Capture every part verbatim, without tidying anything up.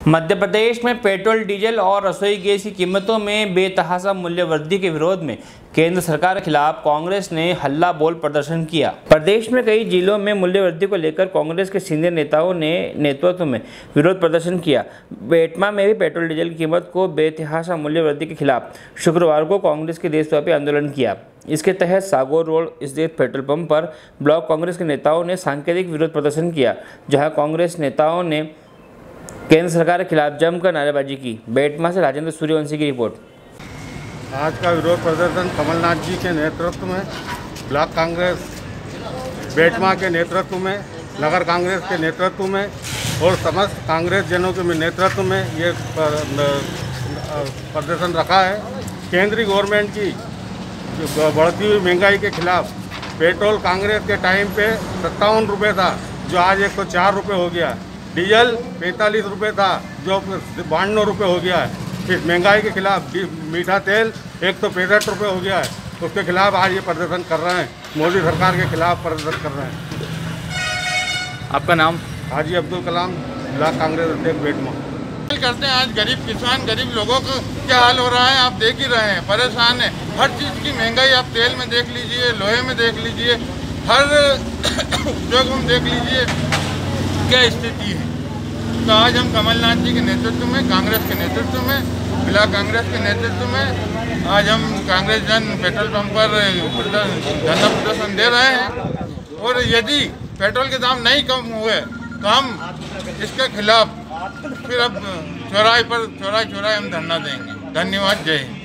मध्य प्रदेश में petrol, diesel और रसोई गैस की कीमतों में बेतहाशा मूल्य वृद्धि के विरोध में केंद्र सरकार के खिलाफ कांग्रेस ने हल्ला बोल प्रदर्शन किया। प्रदेश में कई जिलों में मूल्य वृद्धि को लेकर कांग्रेस के सीनियर नेताओं ने नेतृत्व में विरोध प्रदर्शन किया। बेटमा में भी पेट्रोल डीजल की कीमत को बेतहाशा मूल्य वृद्धि के खिलाफ शुक्रवार को कांग्रेस के देशव्यापी आंदोलन किया। इसके तहत सागौर रोड स्थित पेट्रोल पंप पर ब्लॉक कांग्रेस के नेताओं ने सांकेतिक विरोध प्रदर्शन किया, जहां कांग्रेस नेताओं ने केंद्र सरकार के खिलाफ जमकर नारेबाजी की। बेटमा से राजेंद्र सूर्यवंशी की रिपोर्ट। आज का विरोध प्रदर्शन कमलनाथ जी के नेतृत्व में, ब्लॉक कांग्रेस बेटमा के नेतृत्व में, नगर कांग्रेस के नेतृत्व में और समस्त कांग्रेस जनों के नेतृत्व में ये प्रदर्शन रखा है। केंद्रीय गवर्नमेंट की बढ़ती हुई महंगाई के खिलाफ पेट्रोल कांग्रेस के टाइम पे सत्तावन रुपये था, जो आज एक सौ चार रुपये हो गया। डीजल पैंतालीस रुपये था, जो बानवे रुपये हो गया है। फिर महंगाई के खिलाफ मीठा तेल एक सौ पैंसठ रुपये हो गया है। उसके खिलाफ आज ये प्रदर्शन कर रहे हैं, मोदी सरकार के खिलाफ प्रदर्शन कर रहे हैं। आपका नाम? हाजी अब्दुल कलाम, ब्लॉक कांग्रेस अध्यक्ष बेटमा। करते हैं आज गरीब किसान, गरीब लोगों को क्या हाल हो रहा है आप देख ही रहे हैं, परेशान है। हर चीज़ की महंगाई आप तेल में देख लीजिए, लोहे में देख लीजिए, हर उद्योग में देख लीजिए क्या स्थिति है। तो आज हम कमलनाथ जी के नेतृत्व में, कांग्रेस के नेतृत्व में, ब्लॉक कांग्रेस के नेतृत्व में आज हम कांग्रेस जन पेट्रोल पंप पर धरना प्रदर्शन दे रहे हैं। और यदि पेट्रोल के दाम नहीं कम हुए तो हम इसके खिलाफ फिर अब चौराहे पर चौराहे चौराहे हम धरना देंगे। धन्यवाद, जय हिंद।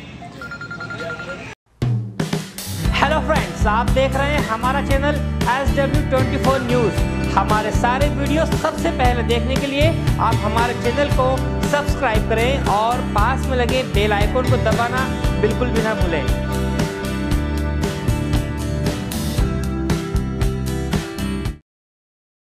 हेलो फ्रेंड्स, आप देख रहे हैं हमारा channel S W twenty four news. हमारे सारे वीडियो सबसे पहले देखने के लिए आप हमारे चैनल को सब्सक्राइब करें और पास में लगे बेल आइकन को दबाना बिल्कुल भी ना भूलें।